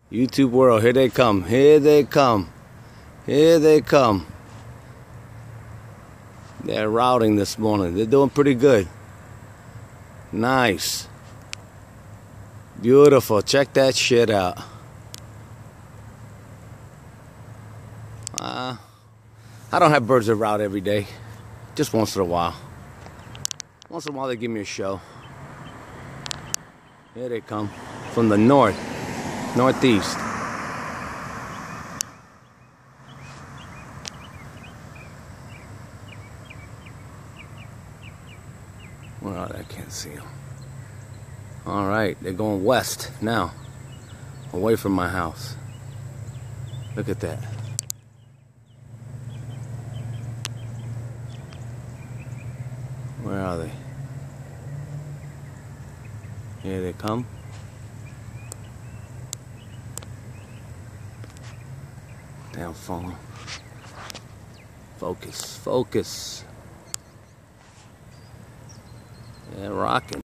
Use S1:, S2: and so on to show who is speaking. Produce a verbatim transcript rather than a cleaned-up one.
S1: YouTube world, here they come, here they come, here they come. They're routing this morning. They're doing pretty good. Nice. Beautiful. Check that shit out. Uh, I don't have birds that route every day. Just once in a while. Once in a while they give me a show. Here they come. From the north. Northeast. Where are they? I can't see them. Alright, they're going west now. Away from my house. Look at that. Where are they? Here they come. Damn phone. Focus, focus. Yeah, rocking.